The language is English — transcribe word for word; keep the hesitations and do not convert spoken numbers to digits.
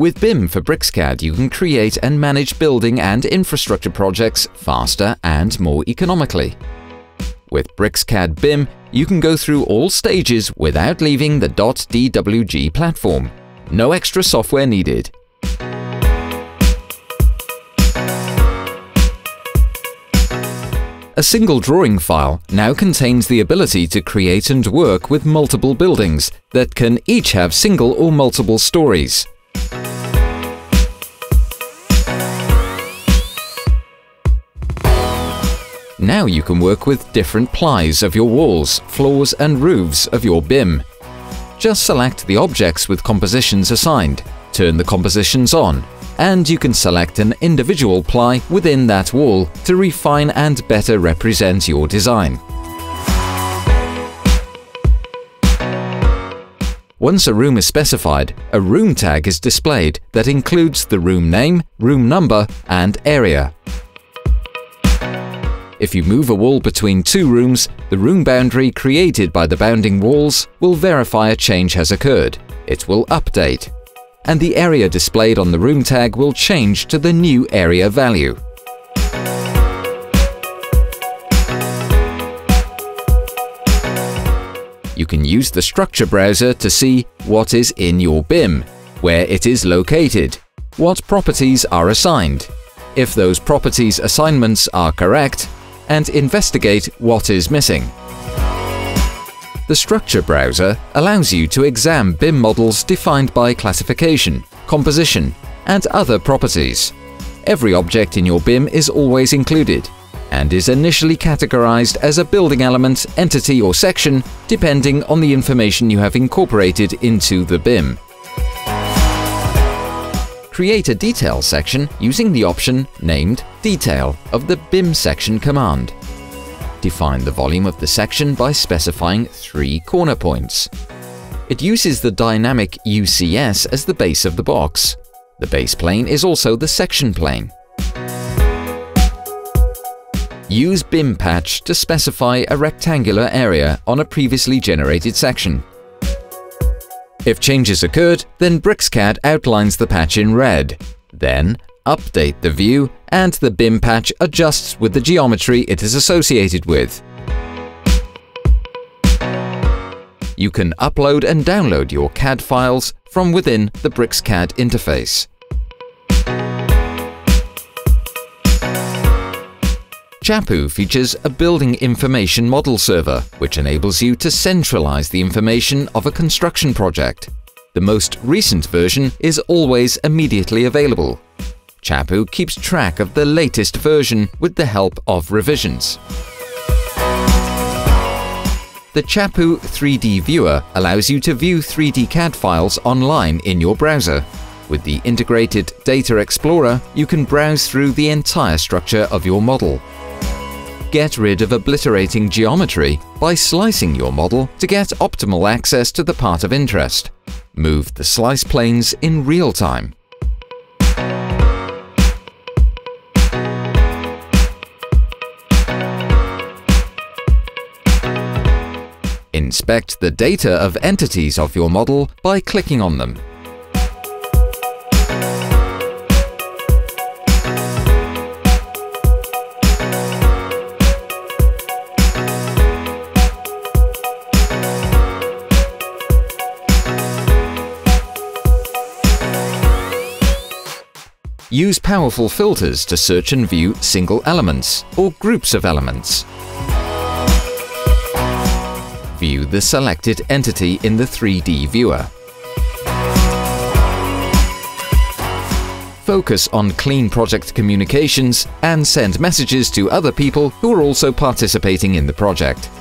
With B I M for BricsCAD, you can create and manage building and infrastructure projects faster and more economically. With BricsCAD B I M, you can go through all stages without leaving the .dwg platform. No extra software needed. A single drawing file now contains the ability to create and work with multiple buildings that can each have single or multiple stories. Now you can work with different plies of your walls, floors and roofs of your B I M. Just select the objects with compositions assigned, turn the compositions on, and you can select an individual ply within that wall to refine and better represent your design. Once a room is specified, a room tag is displayed that includes the room name, room number, and area. If you move a wall between two rooms, the room boundary created by the bounding walls will verify a change has occurred. It will update, and the area displayed on the room tag will change to the new area value. You can use the structure browser to see what is in your B I M, where it is located, what properties are assigned, if those properties assignments are correct, and investigate what is missing. The structure browser allows you to examine B I M models defined by classification, composition, and other properties. Every object in your B I M is always included and is initially categorized as a building element, entity, or section, depending on the information you have incorporated into the B I M. Create a detail section using the option named Detail of the B I M section command. Define the volume of the section by specifying three corner points. It uses the dynamic U C S as the base of the box. The base plane is also the section plane. Use B I M patch to specify a rectangular area on a previously generated section. If changes occurred, then BricsCAD outlines the patch in red. Then, update the view and the B I M patch adjusts with the geometry it is associated with. You can upload and download your C A D files from within the BricsCAD interface. Chapu features a building information model server, which enables you to centralize the information of a construction project. The most recent version is always immediately available. Chapu keeps track of the latest version with the help of revisions. The Chapu three D Viewer allows you to view three D C A D files online in your browser. With the integrated Data Explorer, you can browse through the entire structure of your model. Get rid of obliterating geometry by slicing your model to get optimal access to the part of interest. Move the slice planes in real time. Inspect the data of entities of your model by clicking on them. Use powerful filters to search and view single elements or groups of elements. View the selected entity in the three D viewer. Focus on clean project communications and send messages to other people who are also participating in the project.